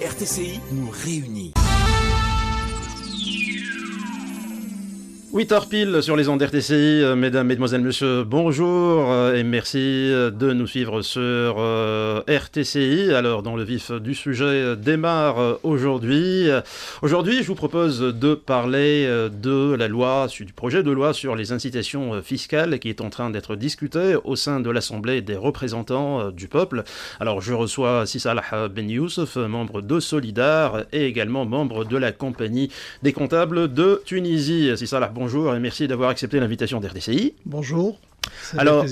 RTCI nous réunit. 8h pile sur les ondes RTCI, mesdames, mesdemoiselles, messieurs, bonjour et merci de nous suivre sur RTCI. Alors, dans le vif du sujet démarre aujourd'hui. Aujourd'hui, je vous propose de parler de la loi, du projet de loi sur les incitations fiscales qui est en train d'être discuté au sein de l'Assemblée des représentants du peuple. Alors, je reçois Salah Ben Youssef, membre de Solidar et également membre de la Compagnie des comptables de Tunisie. Salah, bonjour et merci d'avoir accepté l'invitation d'RTCI. Bonjour. Alors,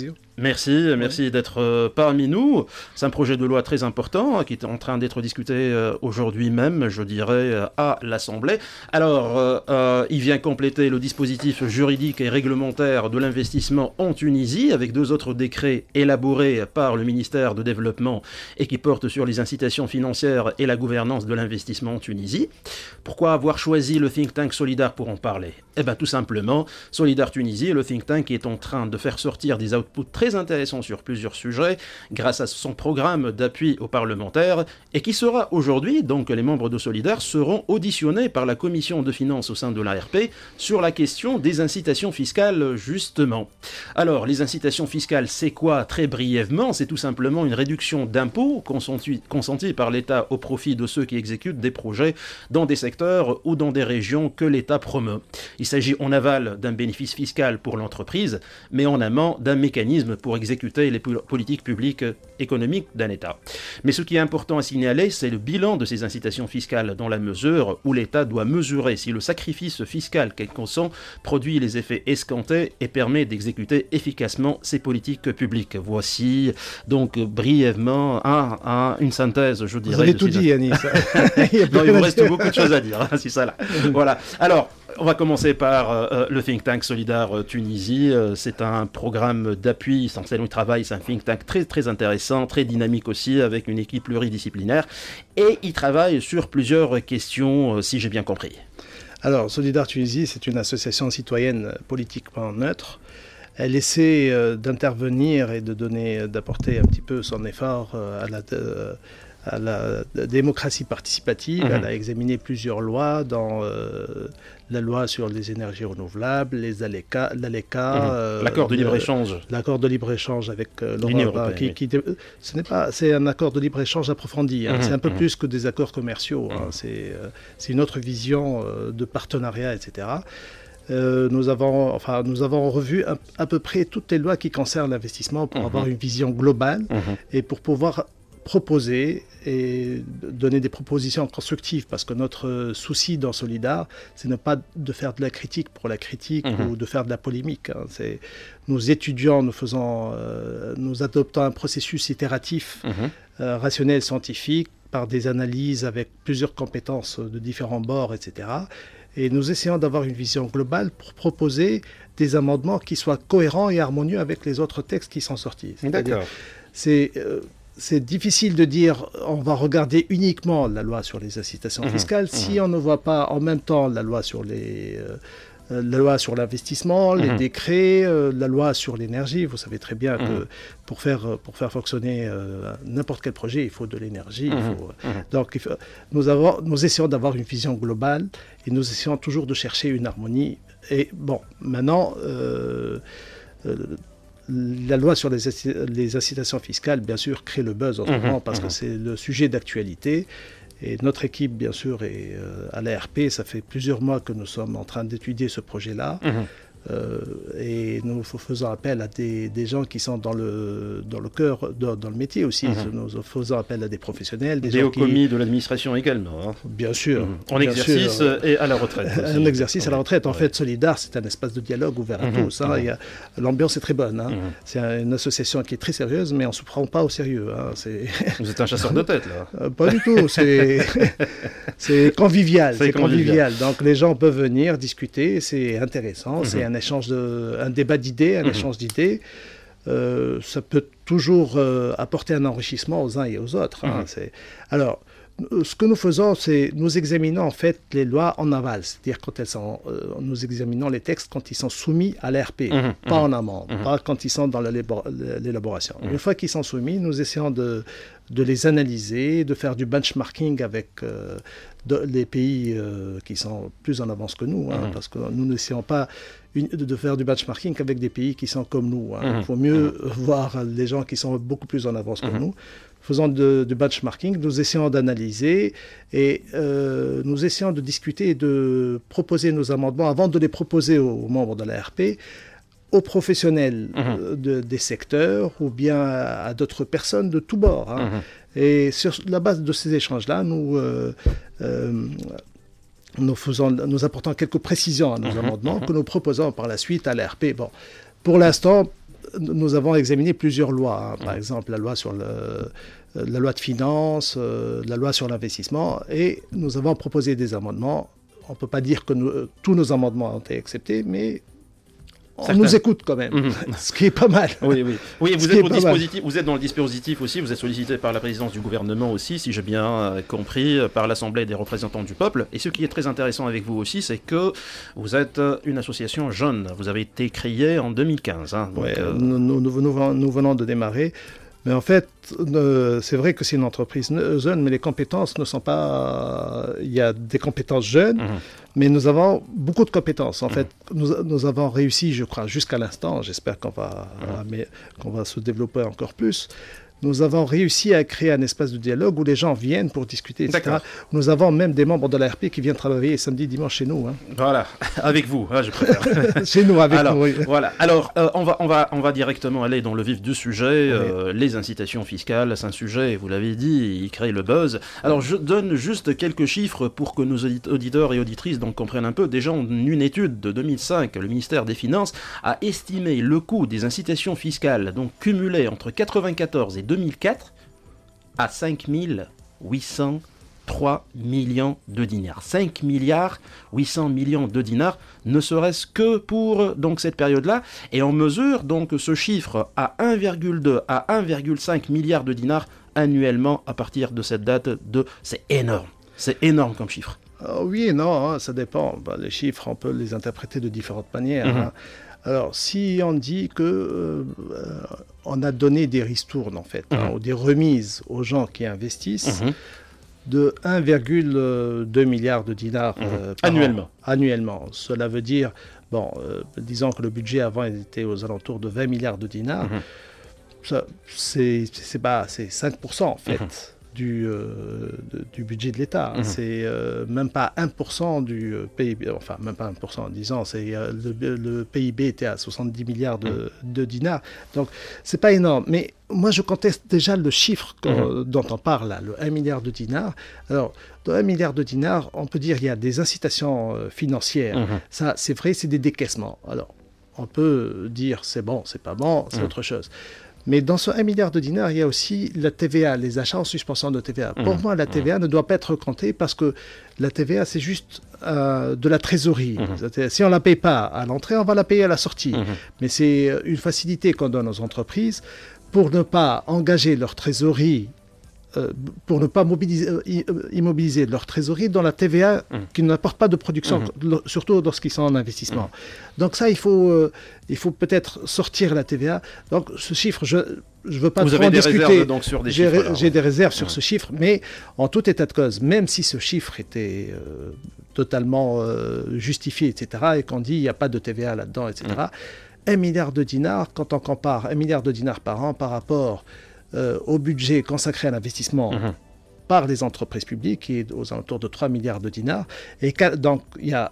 merci d'être parmi nous. C'est un projet de loi très important qui est en train d'être discuté aujourd'hui même, je dirais, à l'Assemblée. Alors, il vient compléter le dispositif juridique et réglementaire de l'investissement en Tunisie avec 2 autres décrets élaborés par le ministère de Développement et qui portent sur les incitations financières et la gouvernance de l'investissement en Tunisie. Pourquoi avoir choisi le think tank Solidar pour en parler ? Eh bien, tout simplement, Solidar Tunisie, le think tank qui est en train de faire sortir des outputs très intéressants sur plusieurs sujets grâce à son programme d'appui aux parlementaires et qui sera aujourd'hui, donc les membres de Solidar seront auditionnés par la commission de finances au sein de l'ARP sur la question des incitations fiscales justement. Alors, les incitations fiscales, c'est quoi ? Très brièvement, c'est tout simplement une réduction d'impôts consentie par l'État au profit de ceux qui exécutent des projets dans des secteurs ou dans des régions que l'État promeut. Il s'agit en aval d'un bénéfice fiscal pour l'entreprise, mais en amont d'un mécanisme pour exécuter les politiques publiques économiques d'un État. Mais ce qui est important à signaler, c'est le bilan de ces incitations fiscales dans la mesure où l'État doit mesurer si le sacrifice fiscal qu'elle consent produit les effets escomptés et permet d'exécuter efficacement ces politiques publiques. Voici donc brièvement une synthèse, je dirais. Vous avez tout dit, Yannis. Non, il vous reste beaucoup de choses à dire, hein, c'est ça là. Voilà. Alors, on va commencer par le think tank Solidar Tunisie. C'est un programme d'appui sans lequel on travaille. C'est un think tank très très intéressant, très dynamique aussi, avec une équipe pluridisciplinaire. Et il travaille sur plusieurs questions, si j'ai bien compris. Alors, Solidar Tunisie, c'est une association citoyenne politiquement neutre. Elle essaie d'intervenir et d'apporter un petit peu son effort à la démocratie participative. Elle a examiné plusieurs lois, dans la loi sur les énergies renouvelables, l'ALECA, l'accord de libre-échange. L'accord de libre-échange avec l'Union européenne. C'est un accord de libre-échange approfondi. C'est un peu plus que des accords commerciaux. C'est une autre vision de partenariat, etc. Nous avons revu à peu près toutes les lois qui concernent l'investissement pour avoir une vision globale et pour pouvoir proposer et donner des propositions constructives, parce que notre souci dans Solidar, c'est ne pas de faire de la critique pour la critique ou de faire de la polémique. Nous étudions, nous adoptons un processus itératif, rationnel, scientifique, par des analyses avec plusieurs compétences de différents bords, etc. Et nous essayons d'avoir une vision globale pour proposer des amendements qui soient cohérents et harmonieux avec les autres textes qui sont sortis. D'accord. C'est difficile de dire on va regarder uniquement la loi sur les incitations fiscales si on ne voit pas en même temps la loi sur l'investissement, les décrets, la loi sur l'énergie. Vous savez très bien que pour faire fonctionner n'importe quel projet, il faut de l'énergie. Donc nous essayons d'avoir une vision globale et nous essayons toujours de chercher une harmonie. Et bon, maintenant... la loi sur les incitations fiscales, bien sûr, crée le buzz en ce moment parce que c'est le sujet d'actualité. Et notre équipe, bien sûr, est à l'ARP. Ça fait plusieurs mois que nous sommes en train d'étudier ce projet-là. Et nous faisons appel à des gens qui sont dans le cœur, dans le métier aussi. Nous faisons appel à des professionnels. Des hauts commis de l'administration également. Hein. Bien sûr. En exercice et à la retraite. Un exercice à la retraite. En fait, Solidar, c'est un espace de dialogue ouvert à tous. L'ambiance est très bonne. C'est une association qui est très sérieuse, mais on ne se prend pas au sérieux. Vous êtes un chasseur de tête, là. Pas du tout. C'est convivial. C'est convivial. Donc les gens peuvent venir discuter. C'est intéressant. C'est un débat d'idées, un échange d'idées. Ça peut toujours apporter un enrichissement aux uns et aux autres. Alors, ce que nous faisons, c'est nous examinons en fait les lois en aval, c'est-à-dire quand nous examinons les textes quand ils sont soumis à l'ARP, pas en amont, pas quand ils sont dans l'élaboration. Une fois qu'ils sont soumis, nous essayons de les analyser, de faire du benchmarking avec les pays qui sont plus en avance que nous, parce que nous n'essayons pas de faire du benchmarking avec des pays qui sont comme nous. Il faut mieux voir les gens qui sont beaucoup plus en avance que nous. Faisant du benchmarking, nous essayons d'analyser et nous essayons de discuter et de proposer nos amendements avant de les proposer aux membres de l'ARP, aux professionnels des secteurs ou bien à d'autres personnes de tous bords. Et sur la base de ces échanges-là, nous apportons quelques précisions à nos amendements que nous proposons par la suite à l'ARP. Bon, pour l'instant, nous avons examiné plusieurs lois, par exemple la loi sur la loi de finances, la loi sur l'investissement, et nous avons proposé des amendements. On ne peut pas dire que tous nos amendements ont été acceptés, mais on nous écoute quand même, ce qui est pas mal. Oui, vous êtes dans le dispositif aussi, vous êtes sollicité par la présidence du gouvernement aussi, si j'ai bien compris, par l'Assemblée des représentants du peuple. Et ce qui est très intéressant avec vous aussi, c'est que vous êtes une association jeune. Vous avez été créée en 2015. Donc, nous venons de démarrer. Mais en fait, c'est vrai que c'est une entreprise jeune, mais les compétences ne sont pas... Il y a des compétences jeunes, mais nous avons beaucoup de compétences. En fait, nous avons réussi, je crois, jusqu'à l'instant, j'espère qu'on va se développer encore plus, nous avons réussi à créer un espace de dialogue où les gens viennent pour discuter, etc. Nous avons même des membres de l'ARP qui viennent travailler samedi, dimanche chez nous. Voilà, avec vous, je préfère. Chez nous, avec nous, oui. Voilà, alors on va directement aller dans le vif du sujet. Les incitations fiscales, c'est un sujet, vous l'avez dit, il crée le buzz. Alors je donne juste quelques chiffres pour que nos auditeurs et auditrices donc comprennent un peu. Déjà, en une étude de 2005, le ministère des Finances a estimé le coût des incitations fiscales donc cumulées entre 1994 et 2004 à 5 803 millions de dinars. 5 milliards 800 millions de dinars, ne serait-ce que pour donc cette période-là. Et on mesure donc ce chiffre à 1,2 à 1,5 milliard de dinars annuellement à partir de cette date. C'est énorme. C'est énorme comme chiffre. Oui et non, ça dépend. Les chiffres, on peut les interpréter de différentes manières. Alors, si on dit que on a donné des ristournes, en fait, ou des remises aux gens qui investissent de 1,2 milliard de dinars annuellement. Cela veut dire, disons que le budget avant était aux alentours de 20 milliards de dinars. C'est 5% en fait. Du budget de l'État. C'est même pas 1% du PIB, enfin même pas 1%, disons, le PIB était à 70 milliards de dinars, donc c'est pas énorme. Mais moi je conteste déjà le chiffre dont on parle là, le 1 milliard de dinars. Alors, dans 1 milliard de dinars, on peut dire qu'il y a des incitations financières. Ça, c'est vrai, c'est des décaissements. Alors, on peut dire c'est bon, c'est pas bon, c'est autre chose. Mais dans ce 1 milliard de dinars, il y a aussi la TVA, les achats en suspension de TVA. Pour moi, la TVA ne doit pas être comptée parce que la TVA, c'est juste de la trésorerie. Si on ne la paye pas à l'entrée, on va la payer à la sortie. Mais c'est une facilité qu'on donne aux entreprises pour ne pas engager leur trésorerie, pour ne pas immobiliser leur trésorerie dans la TVA qui n'apporte pas de production, surtout lorsqu'ils sont en investissement. Donc ça, il faut peut-être sortir la TVA. Donc ce chiffre, je ne veux pas trop en discuter. Vous avez des réserves donc sur des chiffres. J'ai des réserves sur ce chiffre, mais en tout état de cause, même si ce chiffre était totalement justifié, etc., et qu'on dit il n'y a pas de TVA là-dedans, etc., 1 milliard de dinars, quand on compare 1 milliard de dinars par an par rapport au budget consacré à l'investissement par les entreprises publiques, qui est aux alentours de 3 milliards de dinars. Et donc, il y a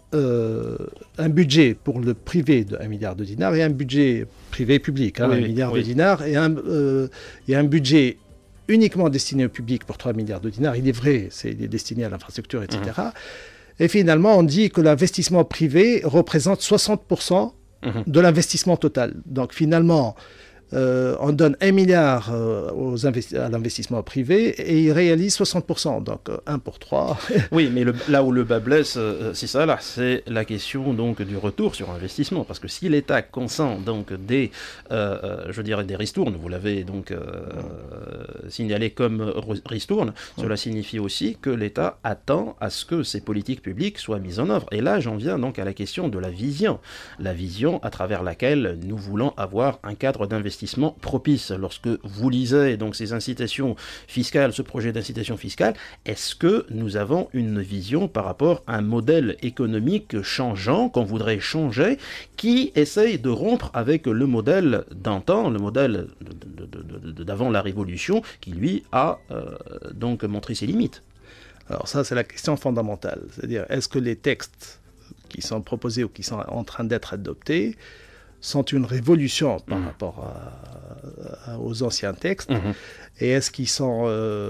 un budget pour le privé de 1 milliard de dinars et un budget privé-public, 1 milliard de dinars, et un budget uniquement destiné au public pour 3 milliards de dinars. Il est vrai, il est destiné à l'infrastructure, etc. Et finalement, on dit que l'investissement privé représente 60% de l'investissement total. Donc finalement, on donne 1 milliard à l'investissement privé et il réalise 60%, donc 1 pour 3. Oui, mais là où le bas blesse, c'est ça là, c'est la question donc du retour sur investissement, parce que si l'État consent donc des ristournes, vous l'avez donc signalé comme ristourne, cela signifie aussi que l'État attend à ce que ces politiques publiques soient mises en œuvre. Et là, j'en viens donc à la question de la vision. La vision à travers laquelle nous voulons avoir un cadre d'investissement propice. Lorsque vous lisez donc ces incitations fiscales, ce projet d'incitation fiscale, est-ce que nous avons une vision par rapport à un modèle économique changeant, qu'on voudrait changer, qui essaye de rompre avec le modèle d'antan, le modèle d'avant la Révolution, qui lui a donc montré ses limites? Alors ça, c'est la question fondamentale. C'est-à-dire, est-ce que les textes qui sont proposés ou qui sont en train d'être adoptés sont une révolution par rapport aux anciens textes, et est-ce qu'ils sont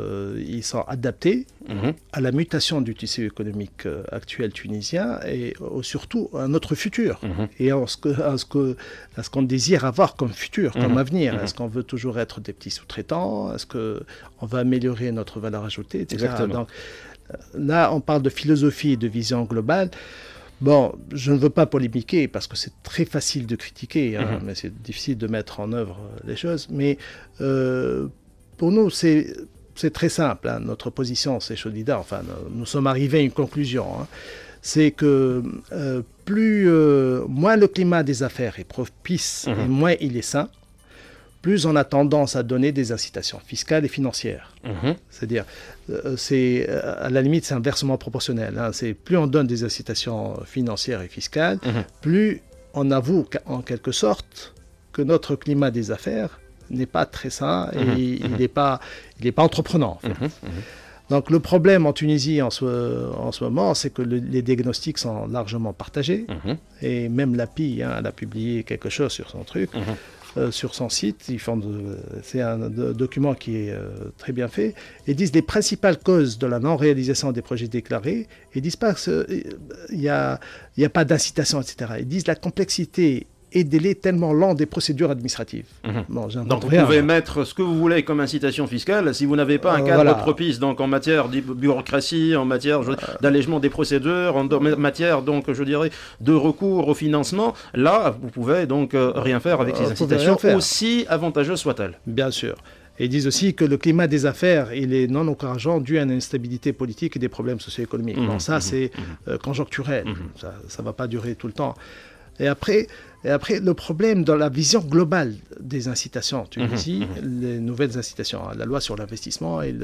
adaptés à la mutation du tissu économique actuel tunisien et surtout à notre futur, et à ce qu'on désire avoir comme futur, comme avenir. Est-ce qu'on veut toujours être des petits sous-traitants? Est-ce qu'on va améliorer notre valeur ajoutée, etc. Exactement. Donc, là, on parle de philosophie et de vision globale. Bon, je ne veux pas polémiquer parce que c'est très facile de critiquer, mais c'est difficile de mettre en œuvre les choses. Mais pour nous, c'est très simple. Notre position, c'est Shodida. Enfin, nous sommes arrivés à une conclusion. C'est que moins le climat des affaires est propice et moins il est sain, plus on a tendance à donner des incitations fiscales et financières. C'est-à-dire, à la limite, c'est inversement proportionnel. C'est plus on donne des incitations financières et fiscales, plus on avoue en quelque sorte que notre climat des affaires n'est pas très sain et il n'est pas entreprenant. En fait. Donc le problème en Tunisie en ce moment, c'est que les diagnostics sont largement partagés, et même l'API, elle a publié quelque chose sur son truc. Sur son site, c'est un document qui est très bien fait. Ils disent les principales causes de la non-réalisation des projets déclarés. Ils disent pas qu'il n'y a pas d'incitation, etc. Ils disent la complexité et délai tellement lent des procédures administratives. Bon, donc vous pouvez mettre ce que vous voulez comme incitation fiscale si vous n'avez pas un cadre propice, donc en matière de bureaucratie, en matière d'allègement des procédures, en matière donc je dirais de recours au financement. Là, vous pouvez donc rien faire avec ces incitations, aussi avantageuses soient-elles. Bien sûr. Et ils disent aussi que le climat des affaires, il est non encourageant dû à une instabilité politique et des problèmes socio-économiques. Bon, ça c'est conjoncturel. Ça ne va pas durer tout le temps. Et après, le problème dans la vision globale des incitations en Tunisie, les nouvelles incitations, la loi sur l'investissement et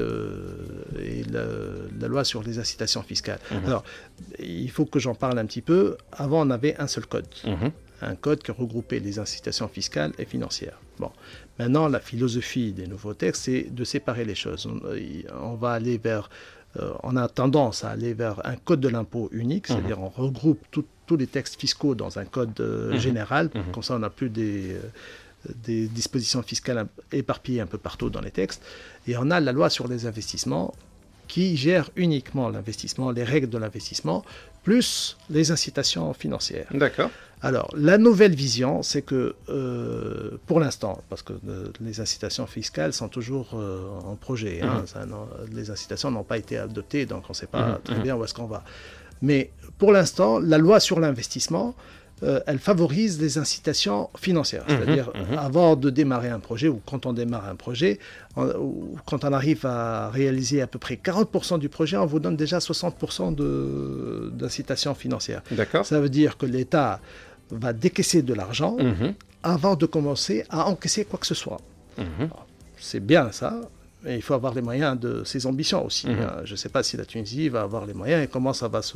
la loi sur les incitations fiscales. Alors, il faut que j'en parle un petit peu. Avant, on avait un seul code. Un code qui regroupait les incitations fiscales et financières. Bon. Maintenant, la philosophie des nouveaux textes, c'est de séparer les choses. On va aller on a tendance à aller vers un code de l'impôt unique, c'est-à-dire on regroupe tous les textes fiscaux dans un code général, comme ça on n'a plus des dispositions fiscales éparpillées un peu partout dans les textes, et on a la loi sur les investissements qui gère uniquement l'investissement, les règles de l'investissement, plus les incitations financières. D'accord. Alors, la nouvelle vision, c'est que, pour l'instant, parce que les incitations fiscales sont toujours en projet, les incitations n'ont pas été adoptées, donc on ne sait pas très bien où est-ce qu'on va. Mais pour l'instant, la loi sur l'investissement, elle favorise les incitations financières. C'est-à-dire, avant de démarrer un projet, ou quand on démarre un projet, quand on arrive à réaliser à peu près 40% du projet, on vous donne déjà 60% d'incitations financières. D'accord. Ça veut dire que l'État va décaisser de l'argent avant de commencer à encaisser quoi que ce soit. C'est bien ça, mais il faut avoir les moyens de ses ambitions aussi. Je ne sais pas si la Tunisie va avoir les moyens et comment ça va se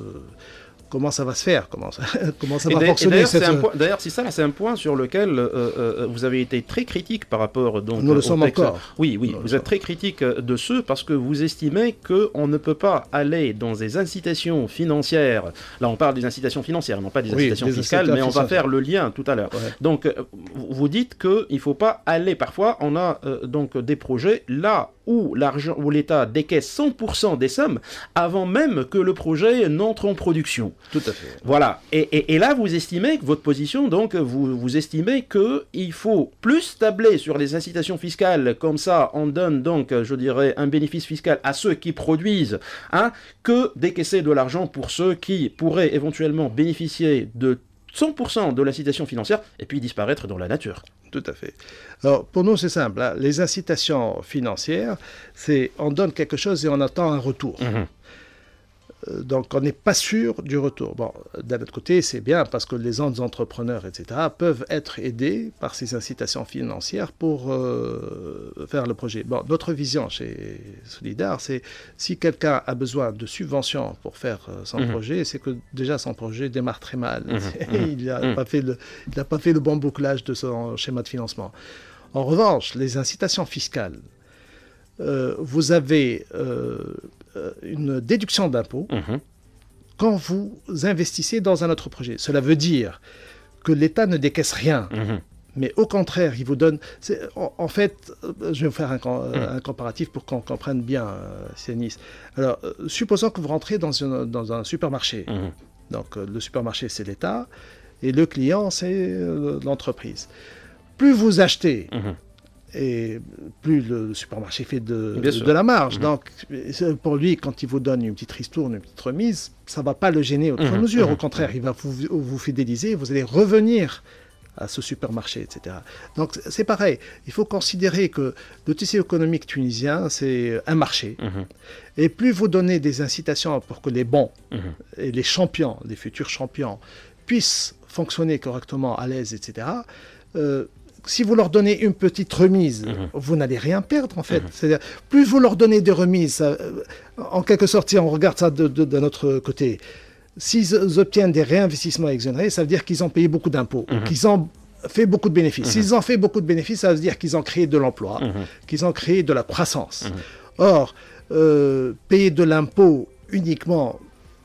faire, comment ça va fonctionner. D'ailleurs, c'est un point sur lequel vous avez été très critique par rapport donc, nous le sommes encore. Oui, vous êtes très critique de ce parce que vous estimez qu'on ne peut pas aller dans des incitations financières. Là, on parle des incitations financières, non pas des incitations fiscales, mais on va faire le lien tout à l'heure. Donc, vous dites qu'il ne faut pas aller. Parfois, on a donc des projets là où l'État décaisse 100% des sommes avant même que le projet n'entre en production. Tout à fait. Voilà. Et là, vous estimez que votre position, donc, vous estimez qu'il faut plus tabler sur les incitations fiscales, comme ça, on donne donc, je dirais, un bénéfice fiscal à ceux qui produisent, que décaisser de l'argent pour ceux qui pourraient éventuellement bénéficier de 100% de l'incitation financière et puis disparaître dans la nature. Tout à fait. Alors, pour nous, c'est simple. Hein. Les incitations financières, c'est on donne quelque chose et on attend un retour. Donc, on n'est pas sûr du retour. Bon, d'un autre côté, c'est bien parce que les entrepreneurs, etc., peuvent être aidés par ces incitations financières pour faire le projet. Bon, notre vision chez Solidar, c'est si quelqu'un a besoin de subventions pour faire son projet, c'est que déjà son projet démarre très mal. Il n'a pas fait le bon bouclage de son schéma de financement. En revanche, les incitations fiscales, vous avez une déduction d'impôt quand vous investissez dans un autre projet. Cela veut dire que l'État ne décaisse rien, mais au contraire, il vous donne... En fait, je vais vous faire un comparatif pour qu'on comprenne bien, Sianis. Alors, supposons que vous rentrez dans un supermarché. Donc, le supermarché, c'est l'État, et le client, c'est l'entreprise. Plus vous achetez... et plus le supermarché fait de la marge. Donc, pour lui, quand il vous donne une petite ristourne, une petite remise, ça ne va pas le gêner outre mesure. Au contraire, il va vous fidéliser, vous allez revenir à ce supermarché, etc. Donc, c'est pareil. Il faut considérer que le tissu économique tunisien, c'est un marché. Et plus vous donnez des incitations pour que les bons et les champions, les futurs champions, puissent fonctionner correctement, à l'aise, etc., si vous leur donnez une petite remise, vous n'allez rien perdre, en fait. C'est-à-dire, plus vous leur donnez des remises, en quelque sorte, si on regarde ça de notre côté, s'ils obtiennent des réinvestissements exonérés, ça veut dire qu'ils ont payé beaucoup d'impôts, qu'ils ont fait beaucoup de bénéfices. S'ils ont fait beaucoup de bénéfices, ça veut dire qu'ils ont créé de l'emploi, qu'ils ont créé de la croissance. Or, payer de l'impôt uniquement...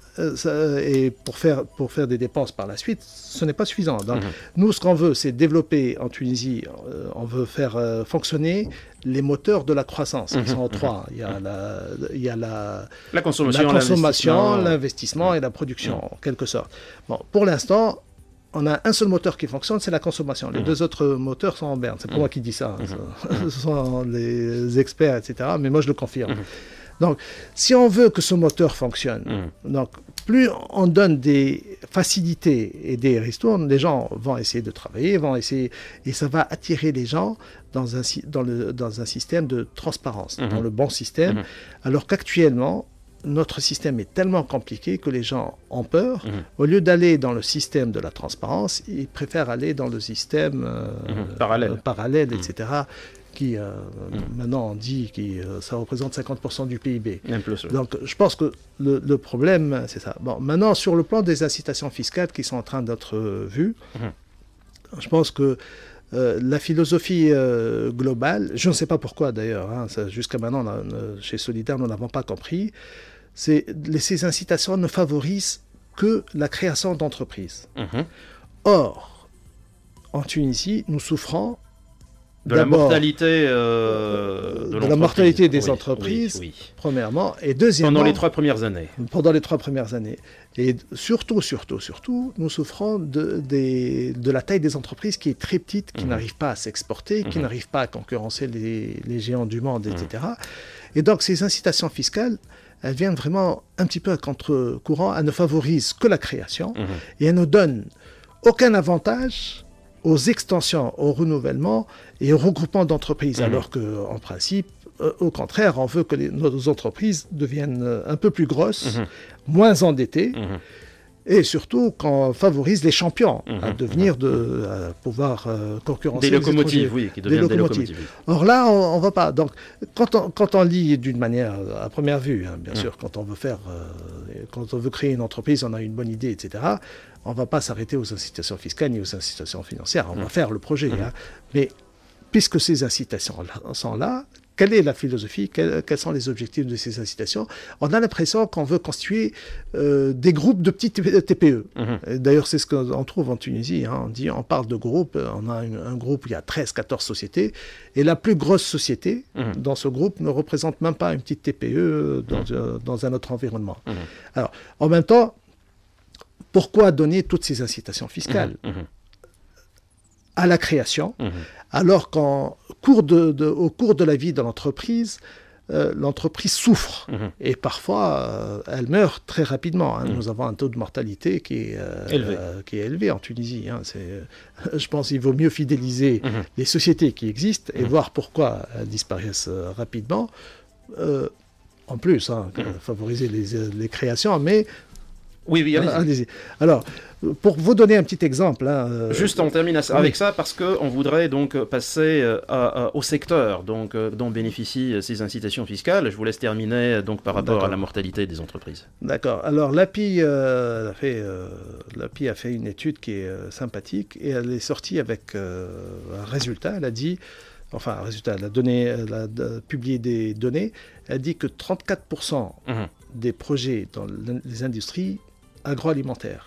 et pour faire des dépenses par la suite, ce n'est pas suffisant. Donc, nous, ce qu'on veut, c'est développer en Tunisie, on veut faire fonctionner les moteurs de la croissance. Ils sont trois. Il y a la consommation, l'investissement et la production, en quelque sorte. Bon, pour l'instant, on a un seul moteur qui fonctionne, c'est la consommation. Les deux autres moteurs sont en berne. C'est pas moi qui dis ça. Ce sont les experts, etc. Mais moi, je le confirme. Donc, si on veut que ce moteur fonctionne, donc, plus on donne des facilités et des ristournes, les gens vont essayer de travailler, et ça va attirer les gens dans un système de transparence, dans le bon système, alors qu'actuellement, notre système est tellement compliqué que les gens ont peur. Au lieu d'aller dans le système de la transparence, ils préfèrent aller dans le système parallèle, etc., qui, maintenant, on dit que ça représente 50% du PIB. Donc, je pense que le problème, c'est ça. Bon, maintenant, sur le plan des incitations fiscales qui sont en train d'être vues, je pense que la philosophie globale, je ne sais pas pourquoi d'ailleurs, jusqu'à maintenant, chez Solidar, nous n'avons pas compris, ces incitations ne favorisent que la création d'entreprises. Or, en Tunisie, nous souffrons de la mortalité des entreprises, premièrement, et deuxièmement... Pendant les 3 premières années. Pendant les 3 premières années. Et surtout, nous souffrons de la taille des entreprises qui est très petite, qui n'arrive pas à s'exporter, qui n'arrive pas à concurrencer les géants du monde, etc. Et donc, ces incitations fiscales, elles viennent vraiment un petit peu à contre-courant, elles ne favorisent que la création, et elles ne donnent aucun avantage aux extensions, au renouvellement et au regroupement d'entreprises, alors qu'en principe, au contraire, on veut que nos entreprises deviennent un peu plus grosses, moins endettées, et surtout qu'on favorise les champions à devenir à pouvoir concurrencer des locomotives, qui deviennent des locomotives. Or là, on ne va pas. Donc, quand on lit d'une manière à première vue, bien sûr, quand on veut créer une entreprise, on a une bonne idée, etc., on ne va pas s'arrêter aux incitations fiscales ni aux incitations financières. On va faire le projet. Mais puisque ces incitations sont là, quelle est la philosophie, quels sont les objectifs de ces incitations? On a l'impression qu'on veut constituer des groupes de petits TPE. D'ailleurs, c'est ce qu'on trouve en Tunisie. On parle de groupes, on a un groupe où il y a 13-14 sociétés, et la plus grosse société dans ce groupe ne représente même pas une petite TPE dans un autre environnement. Alors, en même temps, pourquoi donner toutes ces incitations fiscales à la création, alors qu'au cours de la vie de l'entreprise, l'entreprise souffre. Et parfois, elle meurt très rapidement. Nous avons un taux de mortalité qui est élevé en Tunisie. Je pense qu'il vaut mieux fidéliser les sociétés qui existent et voir pourquoi elles disparaissent rapidement. En plus, favoriser les créations, mais... Oui, allez-y. Alors, pour vous donner un petit exemple... Juste, on termine avec ça, parce qu'on voudrait donc passer au secteur dont bénéficient ces incitations fiscales. Je vous laisse terminer donc, par rapport à la mortalité des entreprises. D'accord. Alors, l'API a fait une étude qui est sympathique, et elle est sortie avec un résultat. Elle a dit... Enfin, un résultat, elle a publié des données. Elle a dit que 34% des projets dans les industries agroalimentaires,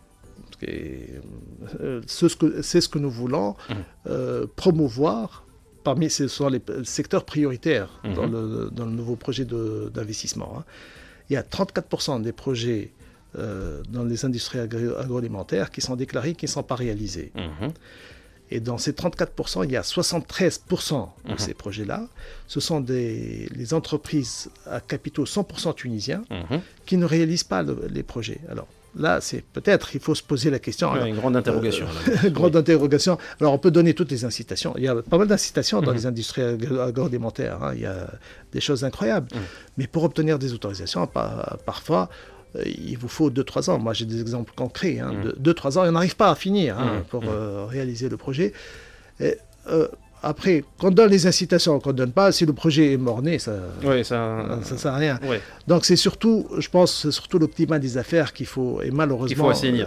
c'est ce que nous voulons promouvoir. Ce sont les secteurs prioritaires dans le nouveau projet d'investissement. Il y a 34% des projets dans les industries agroalimentaires qui sont déclarés, qui ne sont pas réalisés. Et dans ces 34%, il y a 73% de ces projets-là. Ce sont les entreprises à capitaux 100% tunisiens qui ne réalisent pas les projets. Alors là, il faut se poser la question. Alors, une grande interrogation. Grande interrogation. Alors on peut donner toutes les incitations. Il y a pas mal d'incitations dans les industries agroalimentaires. Il y a des choses incroyables. Mais pour obtenir des autorisations, parfois... il vous faut 2-3 ans. Moi, j'ai des exemples concrets. 2-3 ans, et on n'arrive pas à finir pour réaliser le projet. Et, après, qu'on donne les incitations, qu'on ne donne pas, si le projet est mort-né, ça ne sert à rien. Oui. Donc, je pense, c'est surtout le climat des affaires qu'il faut, et malheureusement,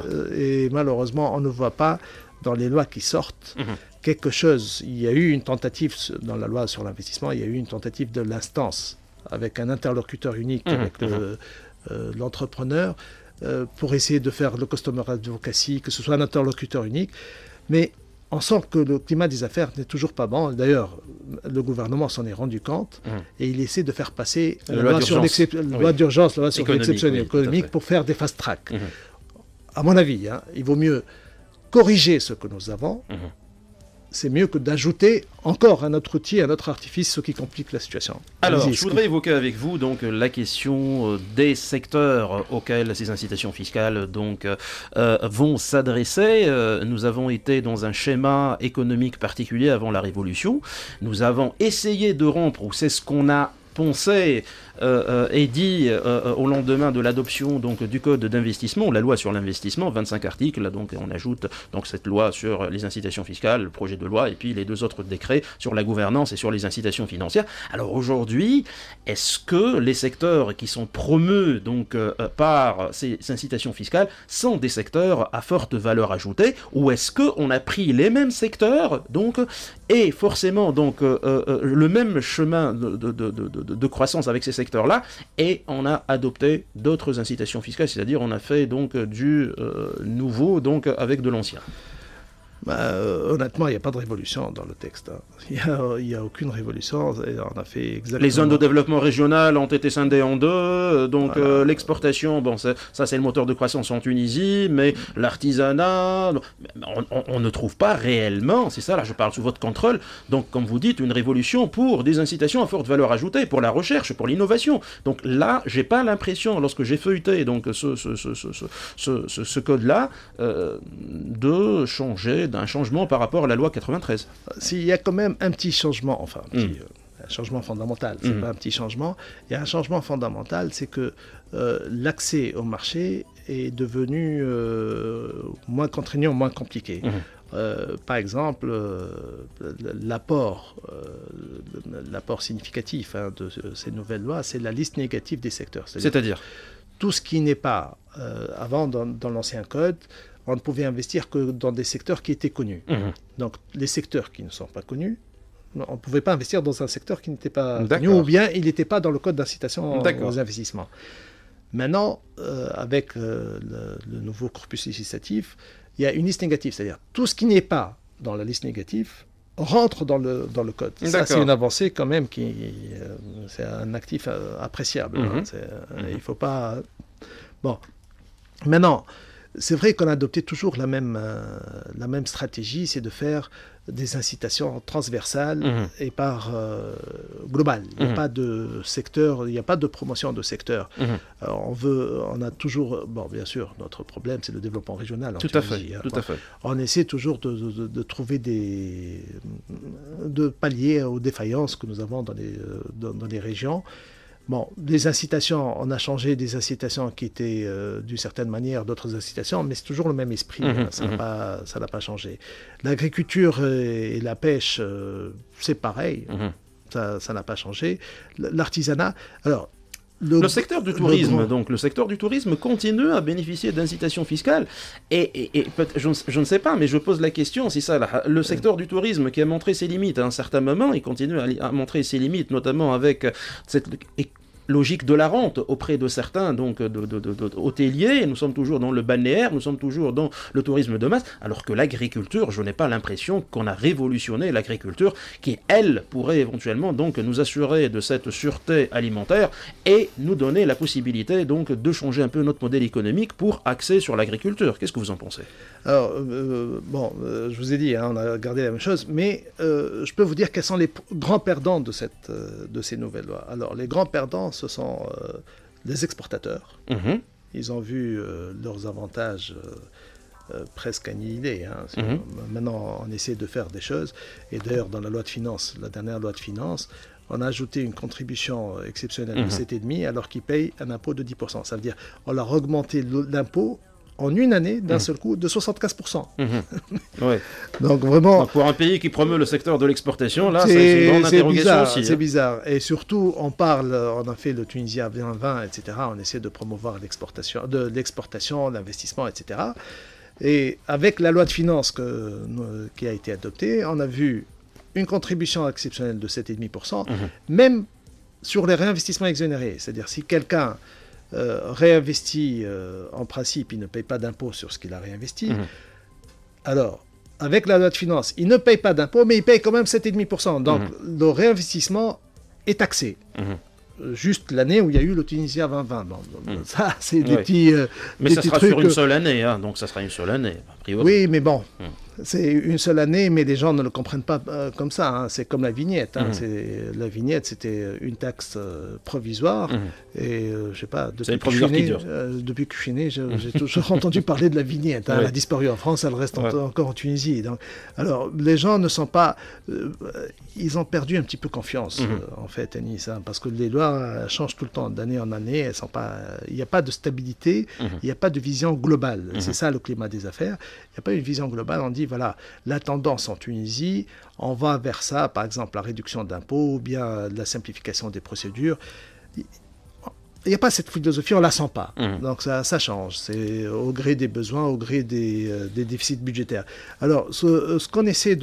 on ne voit pas dans les lois qui sortent quelque chose. Il y a eu une tentative dans la loi sur l'investissement, il y a eu une tentative de l'instance avec un interlocuteur unique avec l'entrepreneur pour essayer de faire le customer advocacy, que ce soit un interlocuteur unique. Mais on sent que le climat des affaires n'est toujours pas bon. D'ailleurs, le gouvernement s'en est rendu compte et il essaie de faire passer la loi d'urgence, la loi sur l'exception économique pour faire des fast-track. À mon avis, il vaut mieux corriger ce que nous avons. C'est mieux que d'ajouter encore un autre outil, un autre artifice, ce qui complique la situation. Alors, je voudrais évoquer avec vous donc la question des secteurs auxquels ces incitations fiscales vont s'adresser. Nous avons été dans un schéma économique particulier avant la Révolution. Nous avons essayé de rompre, ou c'est ce qu'on a pensé et dit au lendemain de l'adoption du code d'investissement, la loi sur l'investissement, 25 articles, donc on ajoute cette loi sur les incitations fiscales, le projet de loi, et puis les 2 autres décrets sur la gouvernance et sur les incitations financières. Alors aujourd'hui, est-ce que les secteurs qui sont promus par ces incitations fiscales sont des secteurs à forte valeur ajoutée, ou est-ce qu'on a pris les mêmes secteurs et forcément le même chemin de croissance avec ces secteurs-là, et on a adopté d'autres incitations fiscales, c'est-à-dire on a fait du nouveau avec de l'ancien. Honnêtement, il n'y a pas de révolution dans le texte. Il n'y a aucune révolution. On a fait exactement... Les zones de développement régional ont été scindées en 2. L'exportation, ça c'est le moteur de croissance en Tunisie, mais l'artisanat, on ne trouve pas réellement, c'est ça, là je parle sous votre contrôle, donc comme vous dites, une révolution pour des incitations à forte valeur ajoutée, pour la recherche, pour l'innovation. Donc là, j'ai pas l'impression, lorsque j'ai feuilleté ce code-là, de changer d'un changement par rapport à la loi 93. S'il y a quand même un petit changement, un changement fondamental, c'est pas un petit changement, il y a un changement fondamental, c'est que l'accès au marché est devenu moins contraignant, moins compliqué. Par exemple, l'apport significatif de ces nouvelles lois, c'est la liste négative des secteurs. C'est-à-dire tout ce qui n'est pas, avant dans l'ancien code, on ne pouvait investir que dans des secteurs qui étaient connus. Donc, les secteurs qui ne sont pas connus, on ne pouvait pas investir dans un secteur qui n'était pas connu, ou bien il n'était pas dans le code d'incitation aux investissements. Maintenant, avec le nouveau corpus législatif, il y a une liste négative, c'est-à-dire tout ce qui n'est pas dans la liste négative rentre dans le code. Ça, c'est une avancée quand même, c'est un actif appréciable. Il ne faut pas... Bon, maintenant... c'est vrai qu'on a adopté toujours la même stratégie, c'est de faire des incitations transversales et par globales. Il n'y a pas de secteur, il n'y a pas de promotion de secteur. Alors on a toujours, bon, bien sûr, notre problème, c'est le développement régional en Tunisie. Tout à fait. On essaie toujours de trouver de pallier aux défaillances que nous avons dans les régions. Bon, les incitations, on a changé des incitations qui étaient d'une certaine manière, d'autres incitations, mais c'est toujours le même esprit, ça n'a pas changé. L'agriculture et la pêche, c'est pareil, ça n'a pas changé. L'artisanat, alors... Le secteur du tourisme, le secteur du tourisme continue à bénéficier d'incitations fiscales et je ne sais pas, mais je pose la question, si ça, le secteur du tourisme qui a montré ses limites à un certain moment, il continue à montrer ses limites, notamment avec cette logique de la rente auprès de certains donc hôteliers. Nous sommes toujours dans le balnéaire, nous sommes toujours dans le tourisme de masse, alors que l'agriculture, je n'ai pas l'impression qu'on a révolutionné l'agriculture qui, elle, pourrait éventuellement donc nous assurer de cette sûreté alimentaire et nous donner la possibilité donc de changer un peu notre modèle économique pour axer sur l'agriculture. Qu'est-ce que vous en pensez? Alors, je vous ai dit, on a gardé la même chose, mais je peux vous dire quels sont les grands perdants de ces nouvelles lois. Alors, les grands perdants, ce sont les exportateurs. Ils ont vu leurs avantages presque annihilés. Maintenant, on essaie de faire des choses. Et d'ailleurs, dans la loi de finances, la dernière loi de finances, on a ajouté une contribution exceptionnelle de 7,5 alors qu'ils payent un impôt de 10%. Ça veut dire qu'on leur a augmenté l'impôt en une année, d'un seul coup, de 75%. Ouais. Donc vraiment... Donc pour un pays qui promeut le secteur de l'exportation, là, c'est une grande interrogation bizarre, aussi. C'est bizarre. Et surtout, on a fait le Tunisia 2020, etc. On essaie de promouvoir l'exportation, l'investissement, etc. Et avec la loi de finances qui a été adoptée, on a vu une contribution exceptionnelle de 7,5%, même sur les réinvestissements exonérés. C'est-à-dire, si quelqu'un réinvestit, en principe, il ne paye pas d'impôt sur ce qu'il a réinvesti. Alors, avec la loi de finances, il ne paye pas d'impôt, mais il paye quand même 7,5%. Donc, le réinvestissement est taxé. Juste l'année où il y a eu le Tunisia 2020. Ça, c'est des petits mais ça sera sur une seule année, donc ça sera une seule année, a priori. Oui, mais bon, c'est une seule année, mais les gens ne le comprennent pas comme ça. C'est comme la vignette. La vignette, c'était une taxe provisoire. Et je sais pas, depuis que je suis né, j'ai toujours entendu parler de la vignette. Elle a disparu en France, elle reste encore en Tunisie. Donc, alors, les gens ne sont pas... ils ont perdu un petit peu confiance, en fait, Anis, parce que les lois changent tout le temps, d'année en année. Elles sont pas... Il n'y a pas de stabilité, il n'y a pas de vision globale. C'est ça le climat des affaires. Il n'y a pas une vision globale. On dit, voilà, la tendance en Tunisie, on va vers ça, par exemple, la réduction d'impôts ou bien la simplification des procédures. Il n'y a pas cette philosophie, on ne la sent pas. Donc ça change. C'est au gré des besoins, au gré des déficits budgétaires. Alors, ce qu'on essaie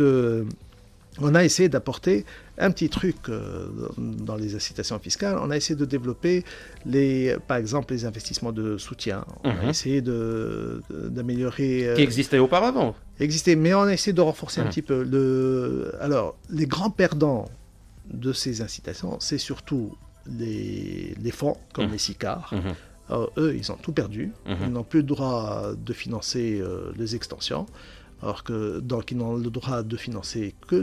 on a essayé d'apporter un petit truc dans les incitations fiscales. On a essayé de développer, par exemple, les investissements de soutien. On a essayé d'améliorer... Qui existait auparavant. Mais on a essayé de renforcer un petit peu. Alors, les grands perdants de ces incitations, c'est surtout les fonds, comme les SICAR. Alors, eux, ils ont tout perdu. Ils n'ont plus le droit de financer les extensions. Donc, ils n'ont le droit de financer que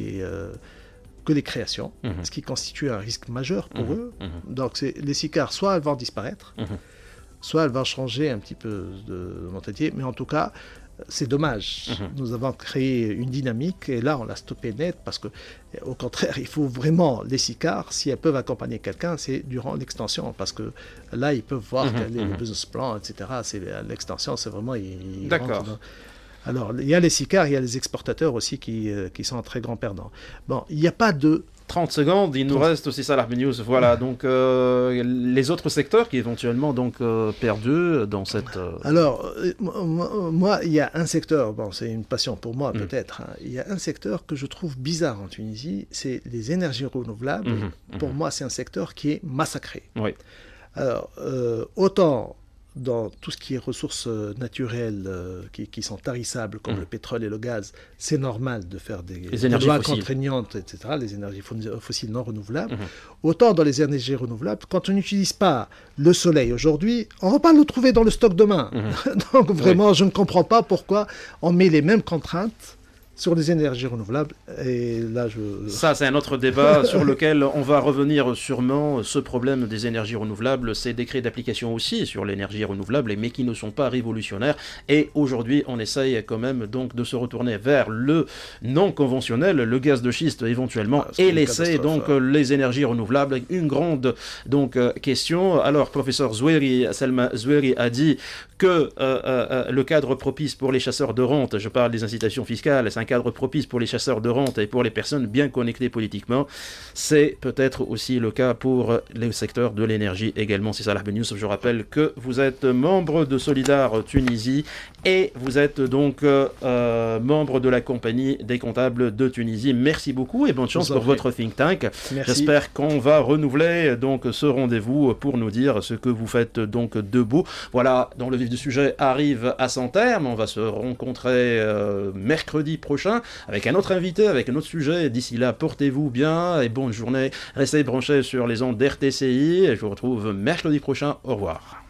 les créations, ce qui constitue un risque majeur pour eux. Donc, les SICAR, soit elles vont disparaître, soit elles vont changer un petit peu de mentalité, mais en tout cas, c'est dommage. Nous avons créé une dynamique et là, on l'a stoppé net parce que, au contraire, il faut vraiment les SICAR, si elles peuvent accompagner quelqu'un, c'est durant l'extension parce que là, ils peuvent voir quel est le business plan, etc. L'extension, c'est vraiment... D'accord. Alors, il y a les SICAR, il y a les exportateurs aussi qui sont un très grand perdant. Bon, il n'y a pas de... 30 secondes, il nous reste aussi Salah Benious. Voilà, donc les autres secteurs qui éventuellement donc perdus dans cette... Alors, moi, il y a un secteur, bon, c'est une passion pour moi peut-être, il y a un secteur que je trouve bizarre en Tunisie, c'est les énergies renouvelables. Pour moi, c'est un secteur qui est massacré. Oui. Alors, autant dans tout ce qui est ressources naturelles qui sont tarissables, comme le pétrole et le gaz, c'est normal de faire des lois contraignantes, etc., les énergies fossiles non renouvelables. Autant dans les énergies renouvelables, quand on n'utilise pas le soleil aujourd'hui, on ne va pas le trouver dans le stock demain. Donc vraiment, je ne comprends pas pourquoi on met les mêmes contraintes sur les énergies renouvelables. Et là, Ça, c'est un autre débat sur lequel on va revenir sûrement. Ce problème des énergies renouvelables, ces décrets d'application aussi sur l'énergie renouvelable, mais qui ne sont pas révolutionnaires. Et aujourd'hui, on essaye quand même donc de se retourner vers le non conventionnel, le gaz de schiste éventuellement, et laisser donc les énergies renouvelables. Une grande donc question. Alors, professeur Selma Zoueri a dit que le cadre propice pour les chasseurs de rente, je parle des incitations fiscales, c'est un cadre propice pour les chasseurs de rente et pour les personnes bien connectées politiquement. C'est peut-être aussi le cas pour le secteur de l'énergie également. C'est Salah Ben Youssef. Je rappelle que vous êtes membre de Solidar Tunisie et vous êtes donc membre de la compagnie des comptables de Tunisie. Merci beaucoup et bonne chance pour votre think tank. Merci. J'espère qu'on va renouveler donc ce rendez-vous pour nous dire ce que vous faites donc de beau. Voilà, dans le vif du sujet arrive à son terme. On va se rencontrer mercredi prochain avec un autre invité, avec un autre sujet. D'ici là, portez-vous bien et bonne journée. Restez branchés sur les ondes d'RTCI et je vous retrouve mercredi prochain. Au revoir.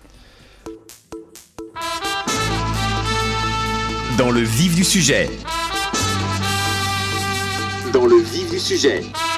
Dans le vif du sujet. Dans le vif du sujet.